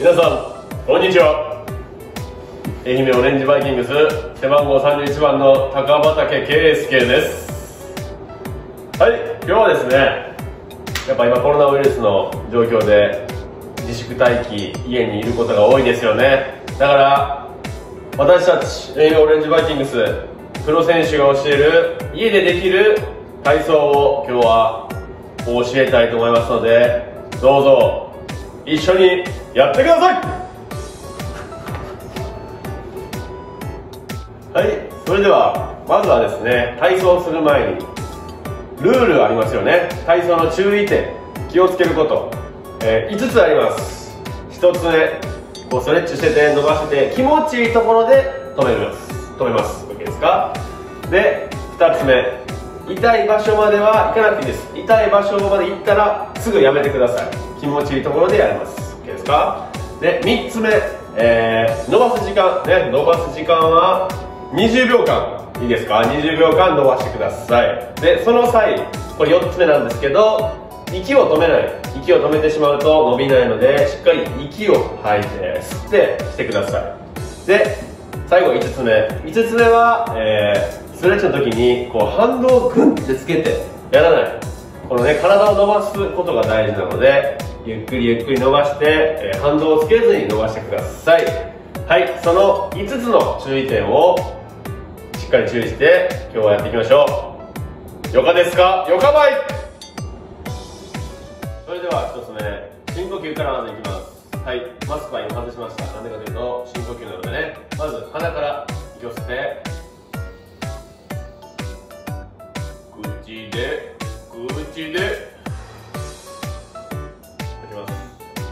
皆さんこんにちは。愛媛オレンジバイキングス背番号31番の高畑圭介です。はい、今日はですね、やっぱ今コロナウイルスの状況で自粛待機、家にいることが多いですよね。だから私たち愛媛オレンジバイキングスプロ選手が教える家でできる体操を今日は教えたいと思いますので、どうぞ一緒にやってください。はい、それではまずはですね、体操をする前にルールありますよね。体操の注意点、気をつけること、5つあります。1つ目、こうストレッチしてて伸ばしてて気持ちいいところで止めます OK ですか。で2つ目、痛い場所までは行かなくていいです。痛い場所まで行ったらすぐやめてください。気持ちいいところでやります。 OK ですか。で3つ目、伸ばす時間ね、伸ばす時間は20秒間いいですか。20秒間伸ばしてください。でその際、これ4つ目なんですけど、息を止めない。息を止めてしまうと伸びないので、しっかり息を吐いて吸ってしてください。で最後5つ目は、ストレッチの時にこう反動をグンってつけてやらない、このね、体を伸ばすことが大事なので、ゆっくり伸ばして、反動をつけずに伸ばしてください。はい、その5つの注意点をしっかり注意して今日はやっていきましょう。よかですか。よかばい。それでは1つ目、深呼吸からまずいきます。はい、マスクは今外しました。なんでかというと深呼吸なのでね、まず鼻から息を吸って口で吐きます。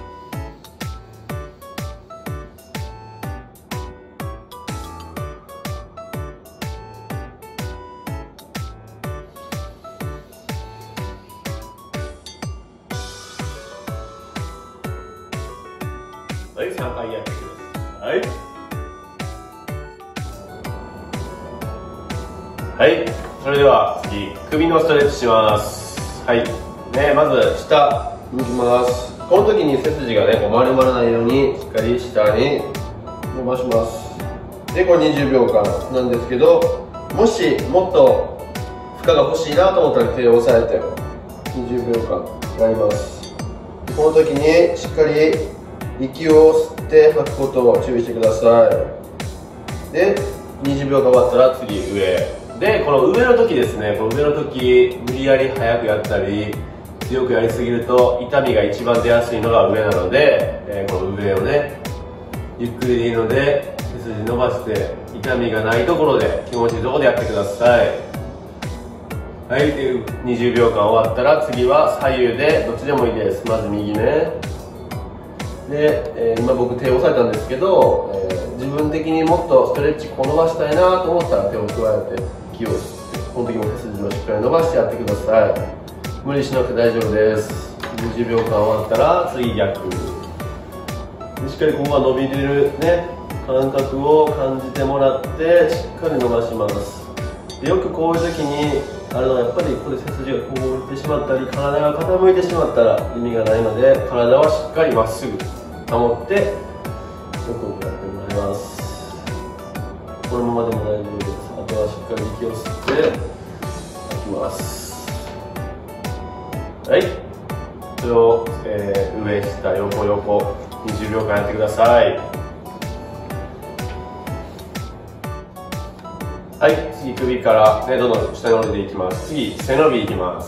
はい、3回やってください。はい、それでは次、首のストレッチします。はい、ね、まず下向きます。この時に背筋がね、こう丸まらないようにしっかり下に伸ばします。でこれ20秒間なんですけど、もしもっと負荷が欲しいなと思ったら手を押さえて20秒間やります。この時にしっかり息を吸って吐くことを注意してください。で20秒が終わったら次上で、この上の時ですね、この上の時無理やり早くやったり強くやりすぎると痛みが一番出やすいのが上なので、この上をね、ゆっくりでいいので背筋伸ばして痛みがないところで気持ちいいところでやってください。はい、で20秒間終わったら次は左右でどっちでもいいです。まず右ね。で、今僕手を押さえたんですけど、自分的にもっとストレッチこう伸ばしたいなと思ったら手を加えて息を吸って、この時も背筋をしっかり伸ばしてやってください。無理しなくて大丈夫です。20秒間終わったら次逆、しっかりここが伸びてるね、感覚を感じてもらってしっかり伸ばします。でよくこういう時にあるのは、やっぱりここで背筋がこう浮いてしまったり体が傾いてしまったら意味がないので、体はしっかりまっすぐ保ってよくやってもらいます。このままでも大丈夫です。あとはしっかり息を吸って吐きます。はい、それを、上下横20秒間やってください。はい、次首から、ね、どんどん下に降りていきます。次背伸びいきます。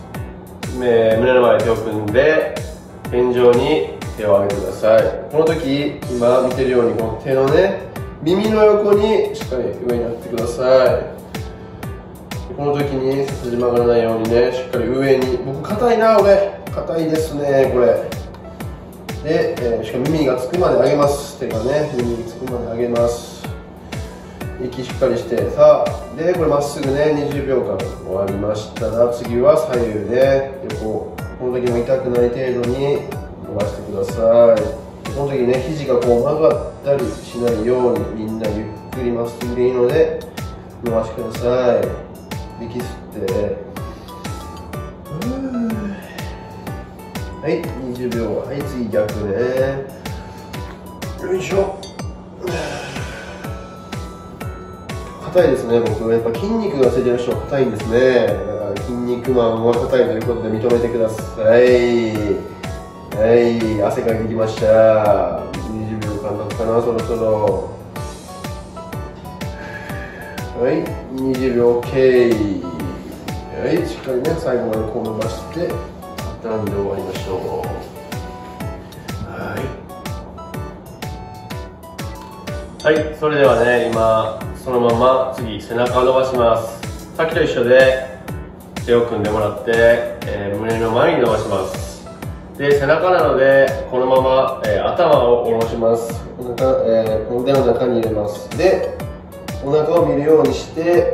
胸の前で手を組んで天井に手を上げてください。この時今見てるようにこの手のね、耳の横にしっかり上にやってください。この時に背筋曲がらないようにね、しっかり上に。僕硬いな、俺硬いですねこれで、しかも耳がつくまで上げます。手がね、耳につくまで上げます。息しっかりして、さあでこれまっすぐね、20秒間終わりましたら次は左右で横、この時も痛くない程度に伸ばしてください。この時ね、肘がこう曲がったりしないように、みんなゆっくりまっすぐでいいので伸ばしてください。息吸ってはい、20秒。はい、次逆ね。 よいしょ。硬いですね。僕やっぱ筋肉がついてる人は硬いんですね。だから筋肉マンは硬いということで認めてください。はい、汗かいてきました。20秒間経つかな、そろそろ。はい、20秒 OK。はい、しっかりね、最後までこう伸ばして畳んで終わりましょう。はい、それではね、今そのまま次背中を伸ばします。さっきと一緒で手を組んでもらって、胸の前に伸ばします。で、背中なのでこのまま、頭を下ろします。お腹、この腕の中に入れます。で、お腹を見るようにして、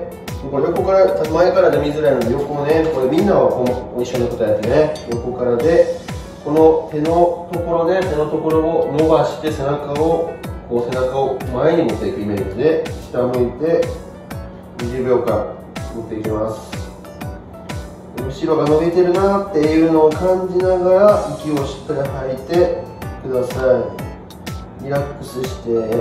これ横から前からで見づらいので横をね、これみんなは一緒のことやってね、横からでこの手のところで手のところを伸ばして背中を前に持っていくイメージで下向いて20秒間持っていきます。後ろが伸びてるなっていうのを感じながら息をしっかり吐いてください。リラックスして、はい、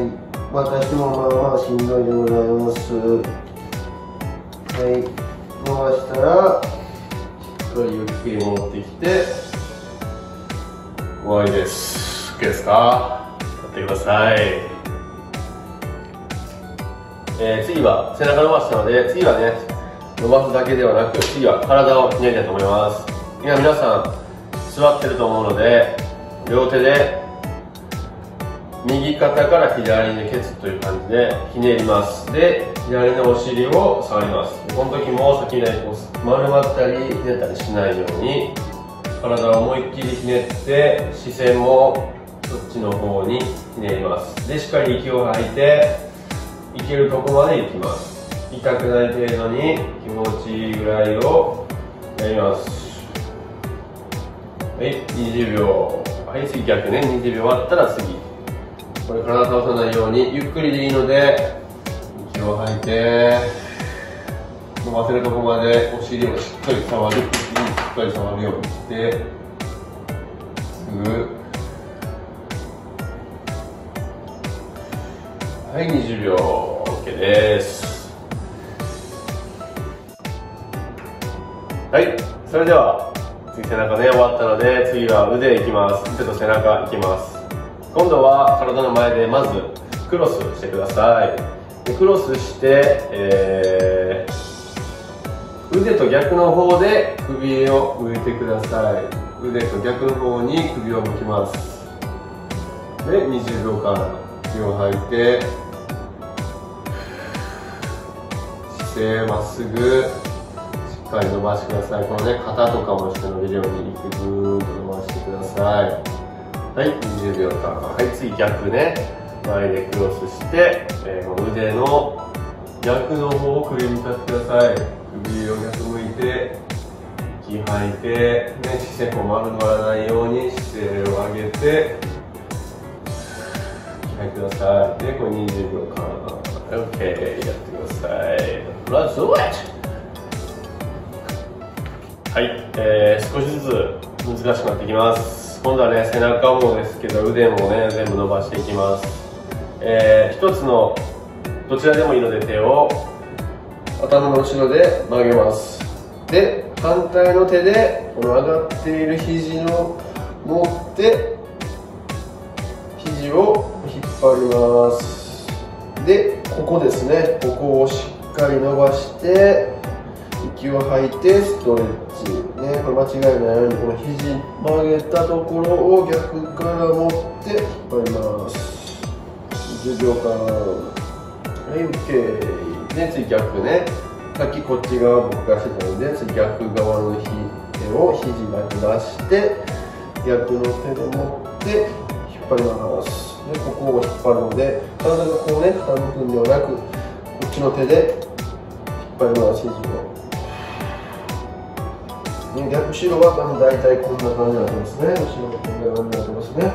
私もまあまあしんどいでございます。はい、伸ばしたらしっかりゆっくり戻ってきて終わりです。OK ですか？やってください。次は背中伸ばしたので、次はね伸ばすだけではなく次は体をひねりたいと思います。今皆さん座ってると思うので、両手で右肩から左にケツという感じでひねります。で、左のお尻を触ります。この時も先に丸まったりひねったりしないように体を思いっきりひねって、視線もそっちの方にひねります。で、しっかり息を吐いていけるとこまでいきます。痛くない程度に気持ちいいぐらいをやります。はい、20秒。はい、次逆ね。20秒終わったら次。これ体倒さないようにゆっくりでいいので息を吐いて伸ばせるとこまでお尻をしっかり触る。しっかり触るようにしてすぐ。はい、20秒 OK です。はい、それでは次背中ね終わったので、次は腕いきます。腕と背中いきます。今度は体の前でまずクロスしてください。でクロスして、腕と逆の方で首を向いてください。腕と逆の方に首を向きます。で20秒間息を吐いて姿勢まっすぐしっかり伸ばしてください。このね肩とかもして伸びるようにぐーっと伸ばしてください。はい、20秒間。はい、次逆ね。前でクロスして、腕の逆の方を首に向かってください。首を逆向いて、息吐いて、ね、姿勢も丸まらないように姿勢を上げて、息吐いてください。で、これ20秒間。OK、やってください。Let's do it! はい、少しずつ難しくなってきます。今度はね、背中もですけど腕もね、全部伸ばしていきます。一つのどちらでもいいので手を頭の後ろで曲げます。で、反対の手でこの上がっている肘を持って肘を引っ張ります。で、ここですね、ここをしっかり伸ばして息を吐いてストレッチ、ね、これ間違いないようにこの肘曲げたところを逆から持って引っ張ります。10秒間。はい、OK。で、次逆ね。さっきこっち側僕がしてたので、次逆側の手を肘だけ出して逆の手で持って引っ張ります。で、ここを引っ張るので体がこうね傾くんではなく、こっちの手で引っ張ります。肘を逆後ろは大体こんな感じになってますね。後ろがこんな感じになってますね。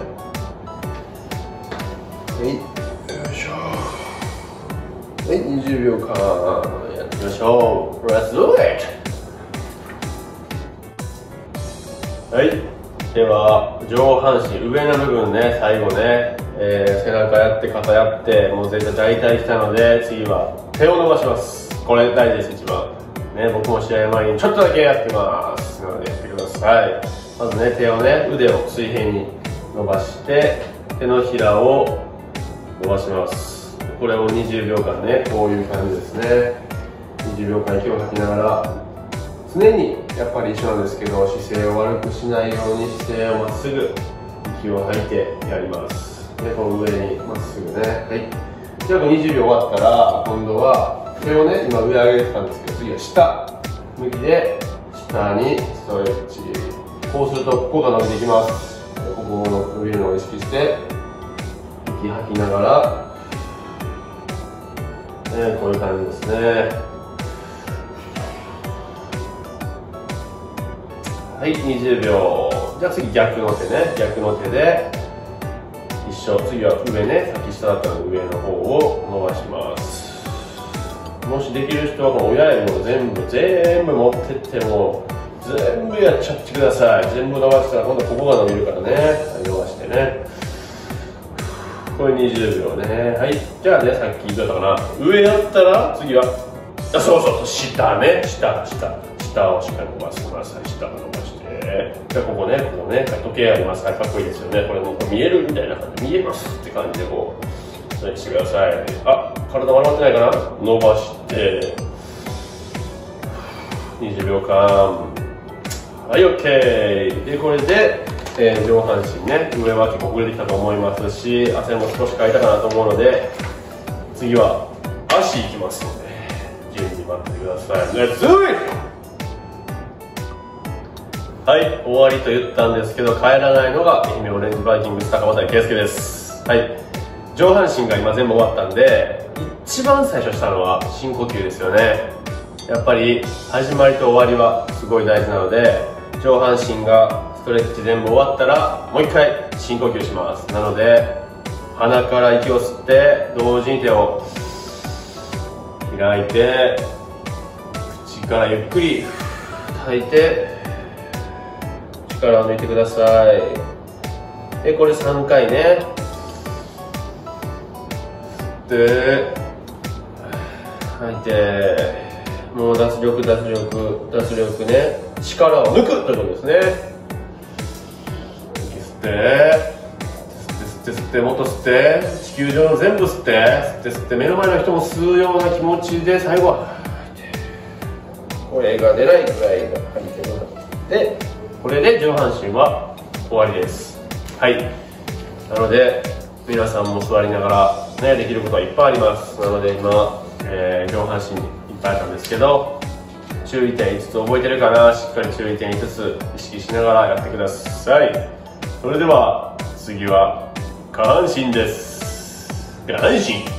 はい、よいしょ。はい、20秒間やってみましょう。Let's do it! はい、 しては上半身上の部分ね、最後ね、背中やって肩やって、もう全体大体きたので、次は手を伸ばします。これ大事です。一番ね、僕も試合前にちょっとだけやってますなのでやってください。まずね、手をね、腕を水平に伸ばして手のひらを伸ばします。これを20秒間ね、こういう感じですね。20秒間息を吐きながら、常にやっぱり一緒なんですけど、姿勢を悪くしないように姿勢をまっすぐ息を吐いてやります。で、この上にまっすぐね。はい。じゃあ20秒終わったら、今度は手をね、今上上げてたんですけど、次は下向きで下にストレッチ。こうするとここが伸びていきます。ここの伸びるのを意識して息吐きながら、こういう感じですね。はい、20秒。じゃあ次逆の手ね、逆の手で一緒。次は上ね、さっき下だったので上の方を伸ばします。もしできる人はこの親指も全部持ってっても全部やっちゃってください。全部伸ばしたら今度ここが伸びるからね、伸ばしてね。これ20秒ね。はい、じゃあね、さっき言ったかな、上やったら次はそう下ね、下をしっかり伸ばしてください。下を伸ばして、じゃあここね、時計あります。はい、かっこいいですよね。これも見えるみたいな感じで、見えますって感じでこうストレッチしてください。あ、体丸まってないかな、伸ばして20秒間。はい、OK。で、これで、上半身ね、上は結構遅れてきたと思いますし、汗も少しかいたかなと思うので、次は足いきますので準備待ってください。レッツゴー。はい、終わりと言ったんですけど、帰らないのが愛媛オレンジバイキングス高畑圭介です。はい、上半身が今全部終わったんで、一番最初したのは深呼吸ですよね。やっぱり始まりと終わりはすごい大事なので、上半身がストレッチ全部終わったらもう一回深呼吸します。なので鼻から息を吸って同時に手を開いて、口からゆっくり吐いて力を抜いてください。で、これ3回ね。吸って吐いて、もう脱力ね、力を抜くということですね。吸ってもっと吸って、地球上の全部吸って目の前の人も吸うような気持ちで、最後は吐いて、声が出ないぐらいが吐いてもらって、これで上半身は終わりです。はい、なので皆さんも座りながらね、できることはいっぱいあります。なので今、上半身いっぱいあったんですけど、注意点5つ覚えてるかな。しっかり注意点5つ意識しながらやってください。それでは次は下半身です。下半身